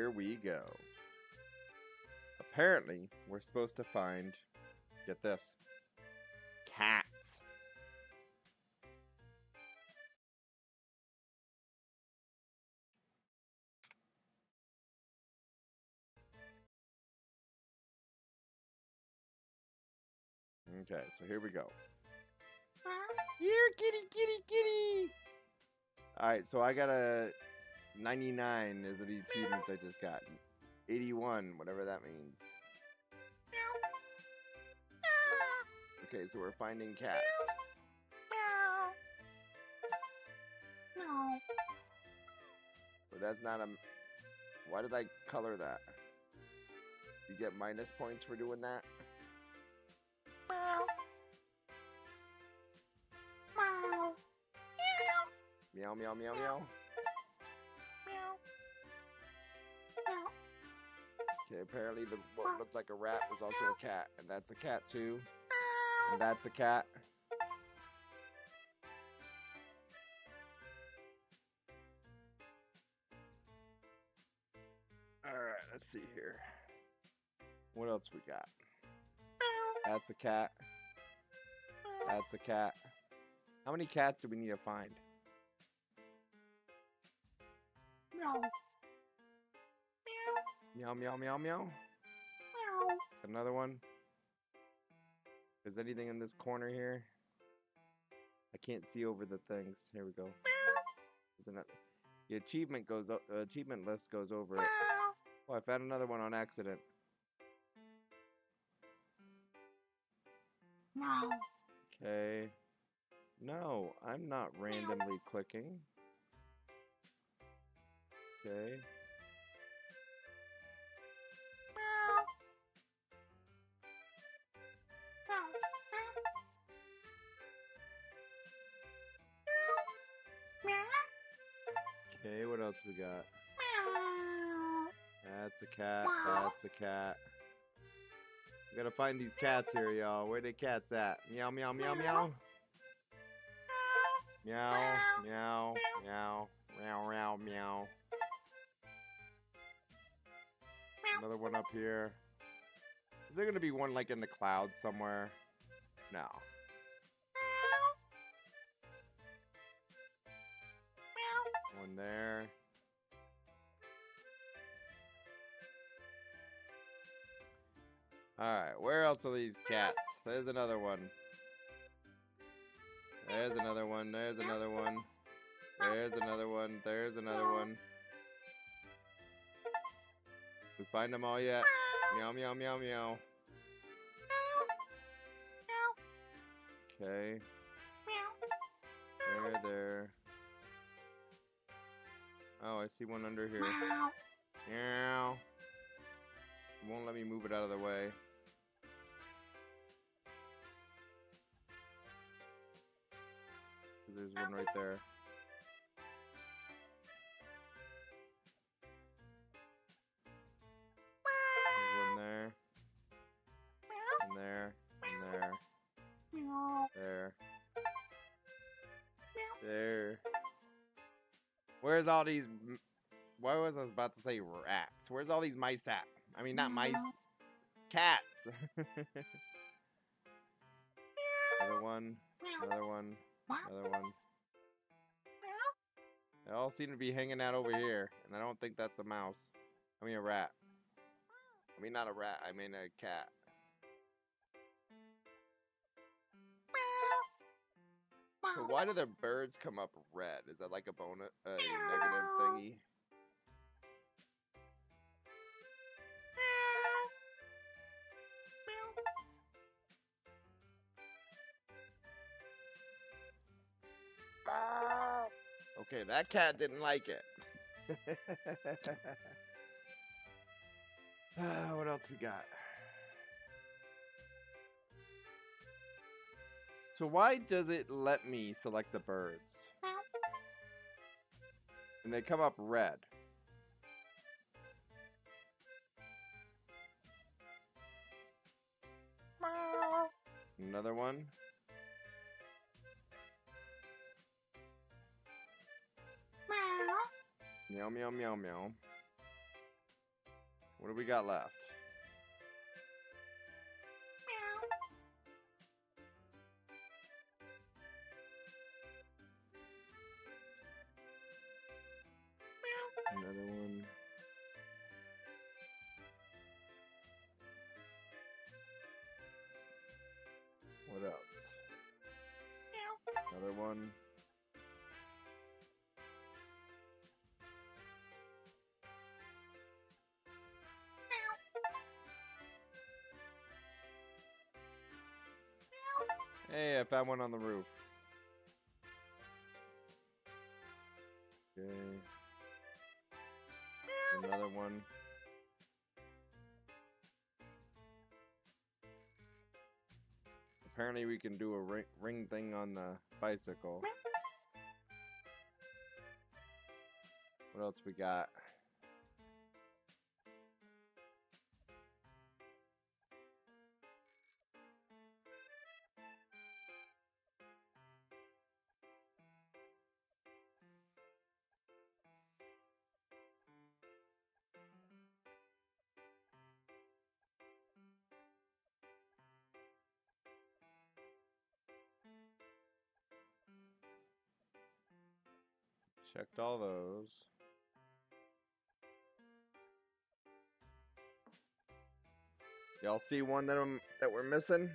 here we go. Apparently, we're supposed to find, get this, cats. Okay, so here we go. Here, kitty, kitty, kitty! Alright, so I got a 99 is the achievements I just got. 81, whatever that means. Okay, so we're finding cats. No. But that's not a... Why did I color that? You get minus points for doing that? Meow, meow, meow, meow. Okay, apparently what looked like a rat was also a cat. And that's a cat too. And that's a cat. Alright, let's see here. What else we got? That's a cat. That's a cat. How many cats do we need to find? No. Meow, meow, meow, meow. Another one. Is anything in this corner here? I can't see over the things. Here we go. Isn't it? The achievement list goes over it. Oh, I found another one on accident. No. Okay. No, I'm not randomly clicking. Okay. Okay, what else we got? That's a cat. That's a cat. We gotta find these cats here, y'all. Where the cats at? Meow, meow, meow, meow. Meow, meow, meow, meow, meow, meow. Another one up here. Is there gonna be one like in the clouds somewhere? No. One there. Alright, where else are these cats? There's another one. There's another one. There's another one. There's another one. There's another one. We find them all yet? Meow, meow, meow, meow. Okay. There. Oh, I see one under here. Meow. It won't let me move it out of the way. There's one right there. There's one there. And there. And there. There. There. Where's all these... Why was I about to say rats? Where's all these mice at? I mean, not mice. Cats! Another one. Another one. Another one. They all seem to be hanging out over here. And I don't think that's a mouse. I mean a rat. I mean not a rat. I mean a cat. So why do the birds come up red? Is that like a bonus, negative thingy? Okay, that cat didn't like it. What else we got? So why does it let me select the birds? And they come up red. Another one. Meow, meow, meow, meow. What do we got left? Another one. What else? Another one. Hey, I found one on the roof. Okay. Another one. Apparently we can do a ring thing on the bicycle. What else we got? Checked all those. Y'all see one that we're missing?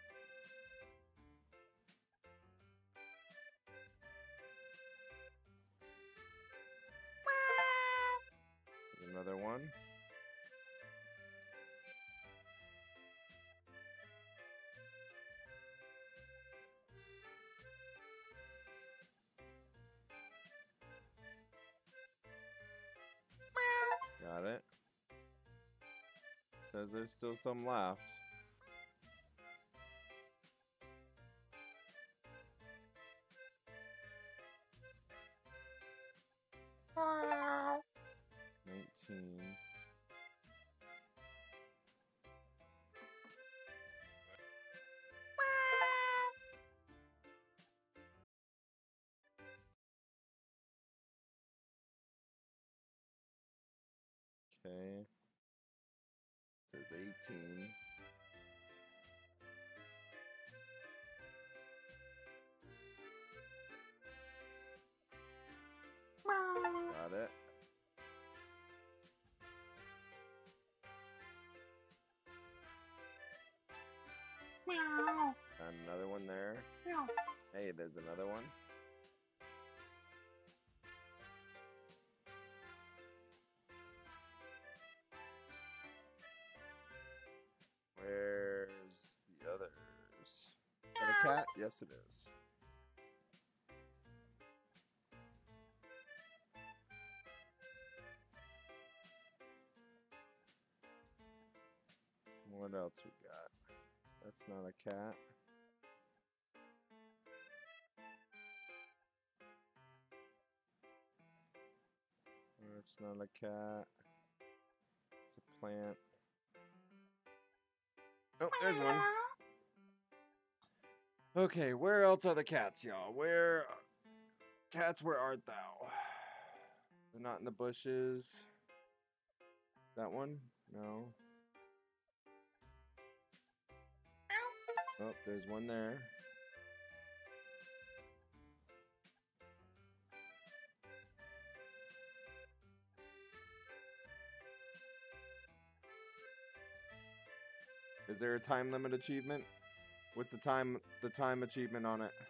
Another one. Got it. Says there's still some left. Meow. 19. Okay. It says 18. Got it. Meow. And another one there. Meow. Hey, there's another one. Where's the others? Is that a cat? Yes, it is. What else we got? That's not a cat. That's not a cat. It's a plant. Oh, there's one. Okay, where else are the cats, y'all? Where... Cats, where art thou? They're not in the bushes. That one? No. Oh, there's one there. Is there a time limit achievement? What's the time achievement on it?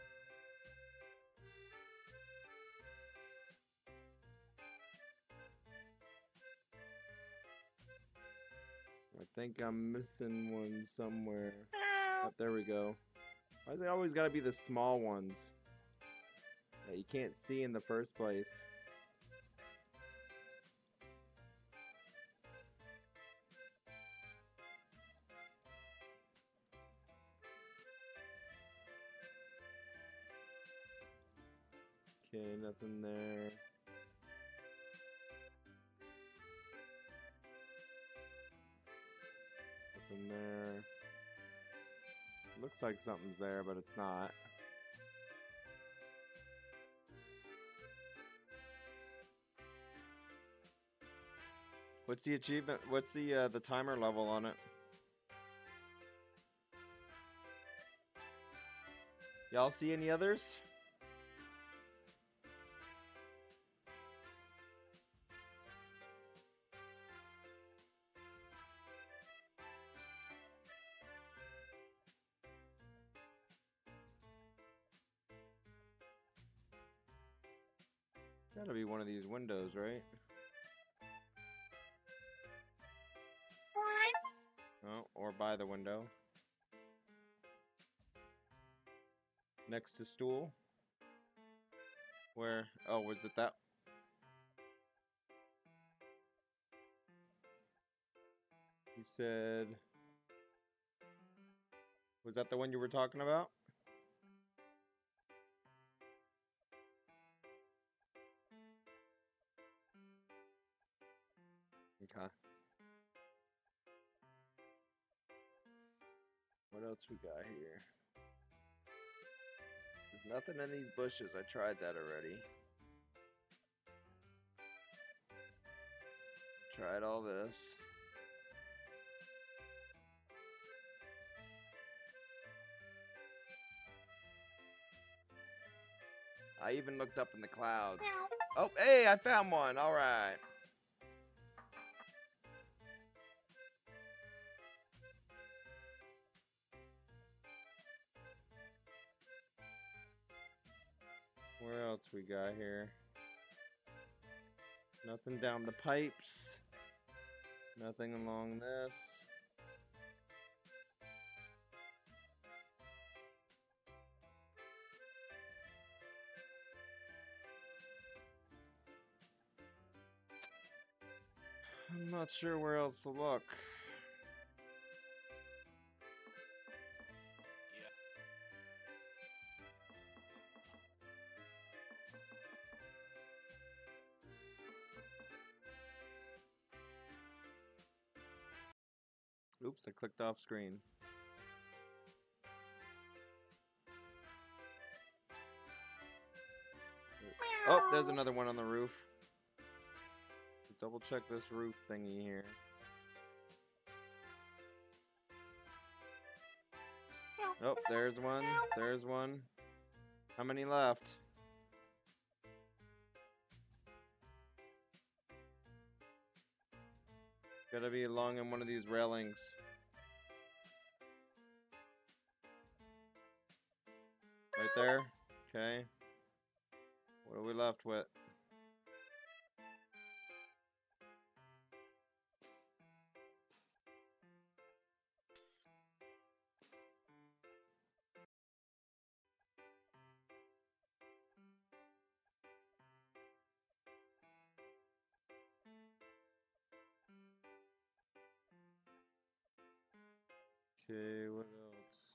I think I'm missing one somewhere. Oh, there we go. Why is it always gotta be the small ones that you can't see in the first place? Okay, nothing there. Nothing there. Looks like something's there, but it's not. What's the achievement? What's the timer level on it? Y'all see any others? Gotta be one of these windows, right? Oh, or by the window. Next to stool. Where? Oh, was it that? You said... Was that the one you were talking about? Okay. What else we got here? There's nothing in these bushes. I tried that already. Tried all this. I even looked up in the clouds. Oh, hey, I found one. All right. Where else we got here? Nothing down the pipes. Nothing along this. I'm not sure where else to look. Oops, I clicked off screen. Oh, there's another one on the roof. Double check this roof thingy here. Oh, there's one. There's one. How many left? Gotta be along in one of these railings. Right there? Okay. What are we left with? Okay, what else?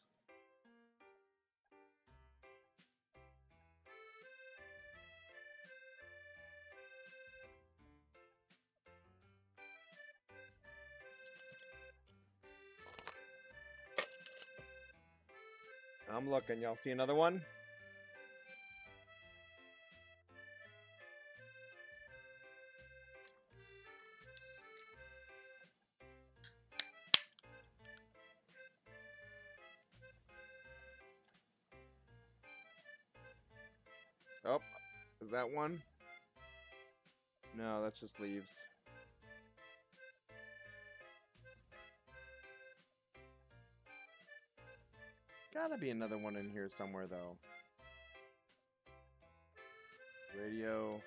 I'm looking. Y'all see another one? Oh, is that one? No, that's just leaves. Gotta be another one in here somewhere, though. Radio.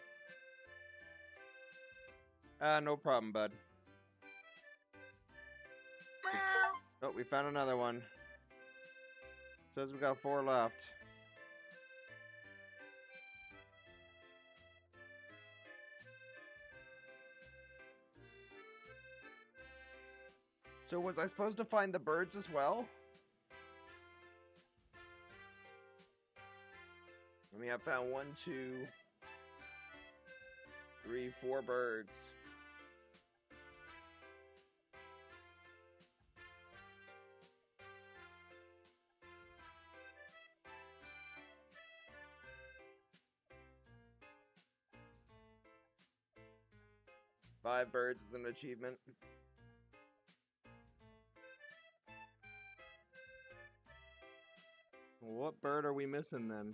No problem, bud. Oh, we found another one. Says we got 4 left. So was I supposed to find the birds as well? I mean, I found 1, 2, 3, 4 birds. 5 birds is an achievement. What bird are we missing then?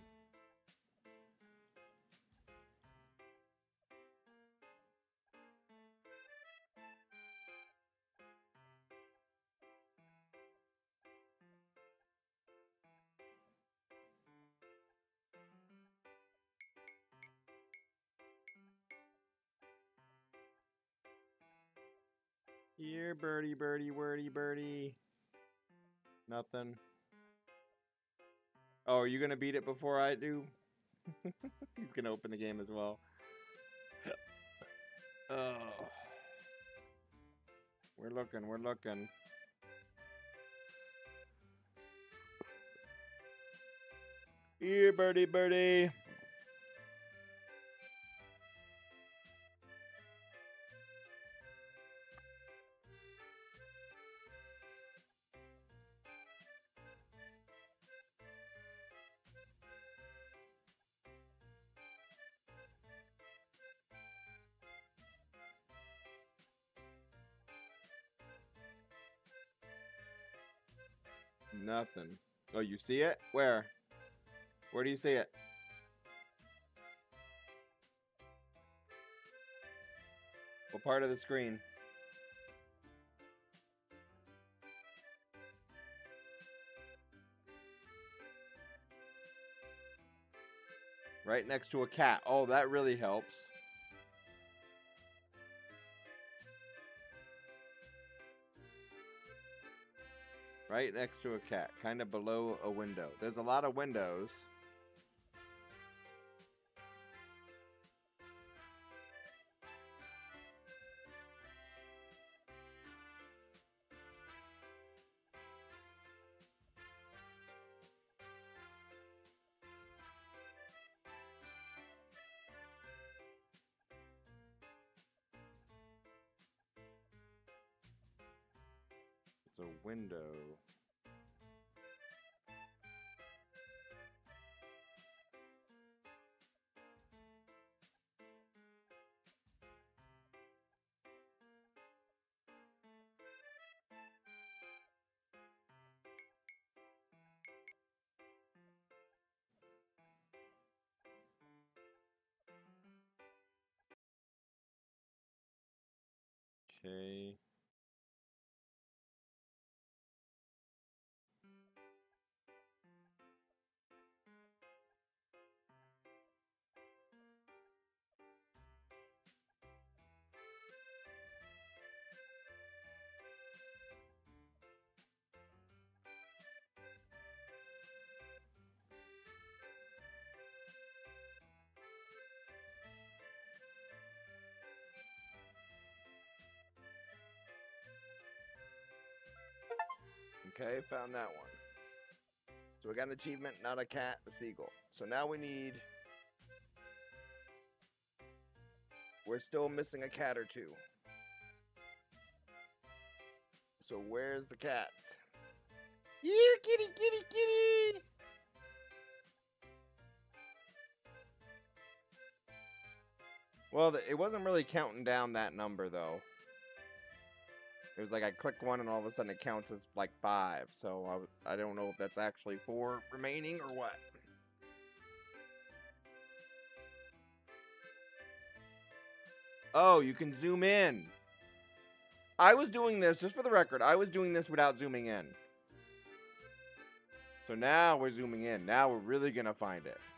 Here, birdie, birdie, wordy, birdie. Nothing. Oh, are you gonna beat it before I do? He's gonna open the game as well. Oh. We're looking, we're looking. Here, birdie, birdie. Nothing. Oh, you see it? Where? Where do you see it? What part of the screen? Right next to a cat. Oh, that really helps. Right next to a cat, kind of below a window. There's a lot of windows. It's a window. Okay. Okay, found that one. So we got an achievement, not a cat, a seagull. So now we need... We're still missing a cat or two. So where's the cats? Here, kitty, kitty, kitty! Well, it wasn't really counting down that number, though. It was like I click one and all of a sudden it counts as like 5. So I don't know if that's actually 4 remaining or what. Oh, you can zoom in. I was doing this, just for the record, I was doing this without zooming in. So now we're zooming in. Now we're really going to find it.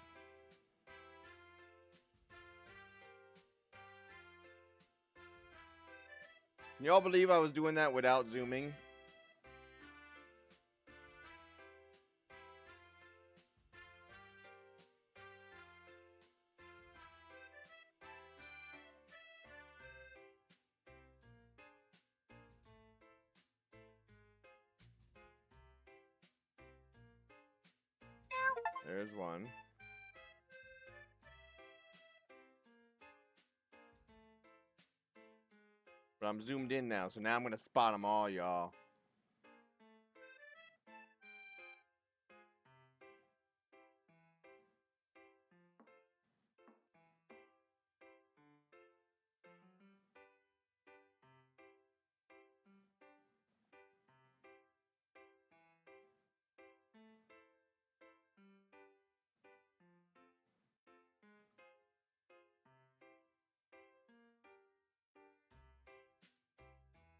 Can y'all believe I was doing that without zooming? There's one. But I'm zoomed in now, so now I'm going to spot them all, y'all.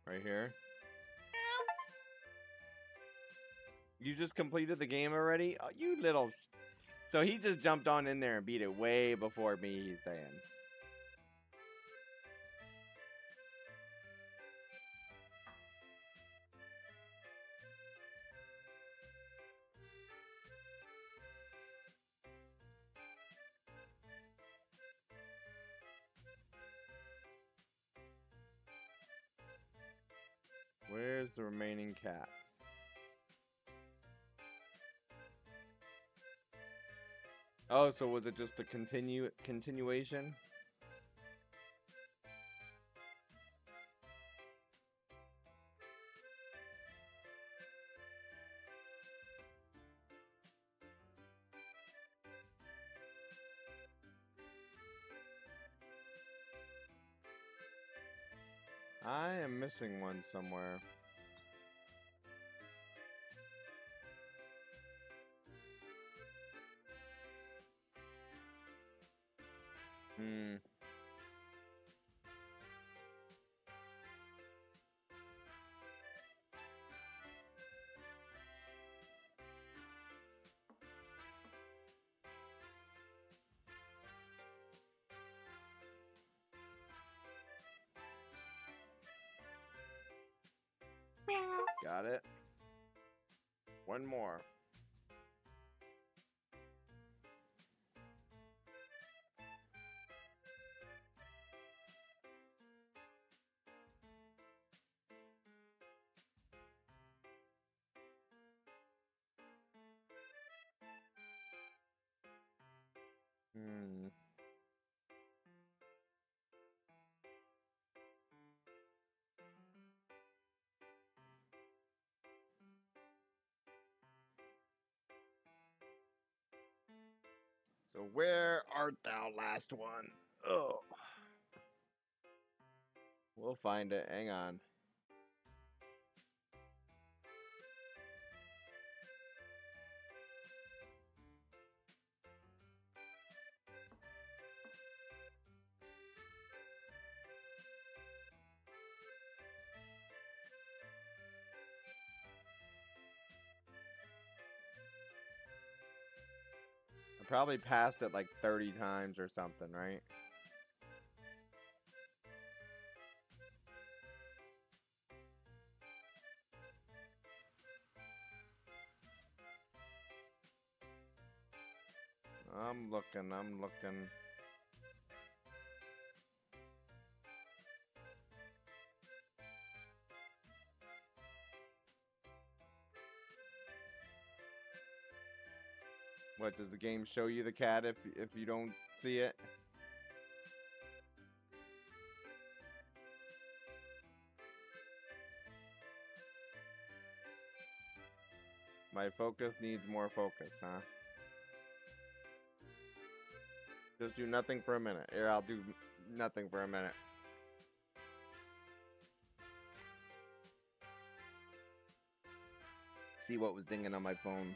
Right here. You just completed the game already? Oh, you little... So he just jumped on in there and beat it way before me, he's saying. Where's the remaining cats? Oh, so was it just a continuation? I am missing one somewhere. Got it. One more. So where art thou, last one? Oh. We'll find it. Hang on. I probably passed it like 30 times or something, right? I'm looking. What, does the game show you the cat if you don't see it? My focus needs more focus, huh? Just do nothing for a minute. Here, I'll do nothing for a minute. See what was dinging on my phone.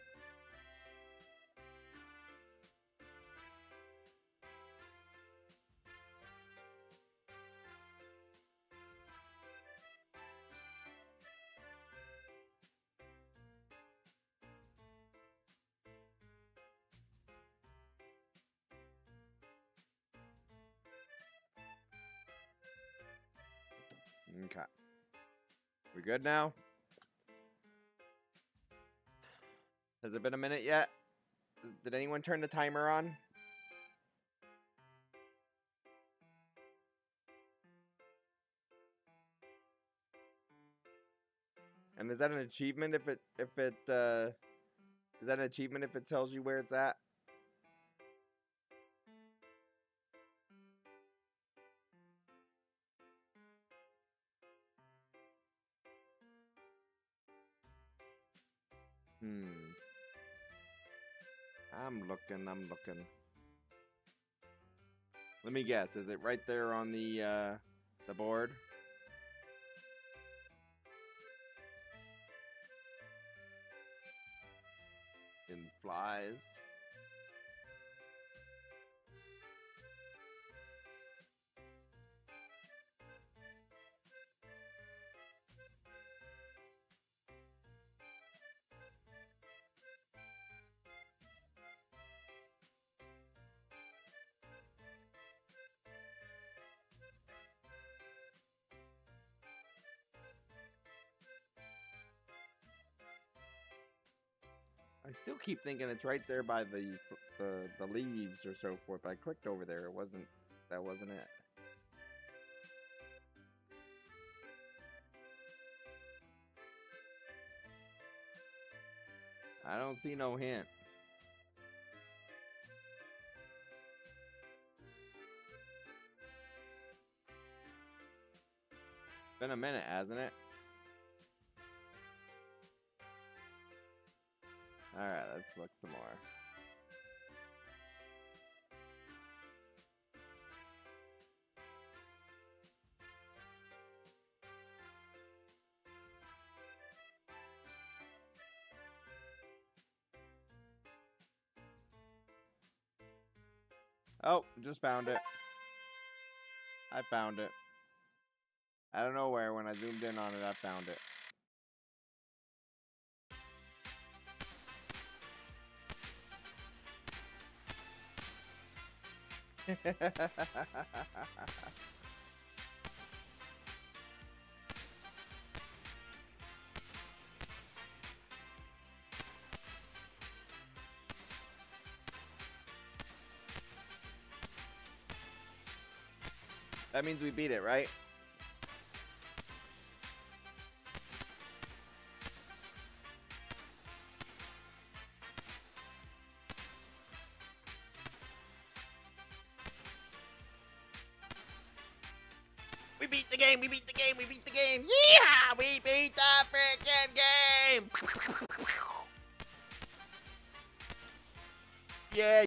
Okay. We good now? Has it been a minute yet? Did anyone turn the timer on? And is that an achievement if it is that an achievement if it tells you where it's at? I'm looking. Let me guess, is it right there on the board? In flies. I still keep thinking it's right there by the leaves or so forth. I clicked over there. It wasn't. That wasn't it. I don't see no hint. Been a minute, hasn't it? Alright, let's look some more. Oh, just found it. I found it. I don't know where. When I zoomed in on it, I found it. That means we beat it, right? We beat the game, we beat the game, we beat the game. Yeah, we beat the freaking game. Yeah.